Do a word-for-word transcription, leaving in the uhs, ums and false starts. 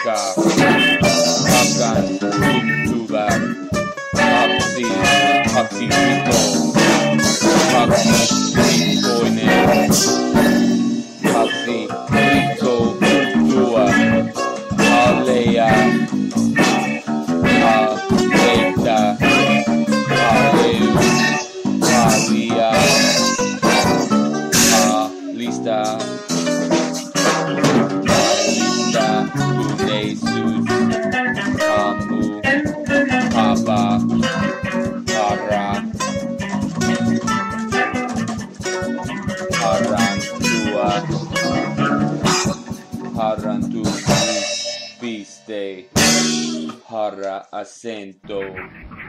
Ka Akan Tutubar Aksi Aksi Pito Aksi Koine Aksi Pito Tua Alea Aleta Aleu Alia Alista Alista Unesus Amu Aba Para Harantua Harantu Piste Hara Acento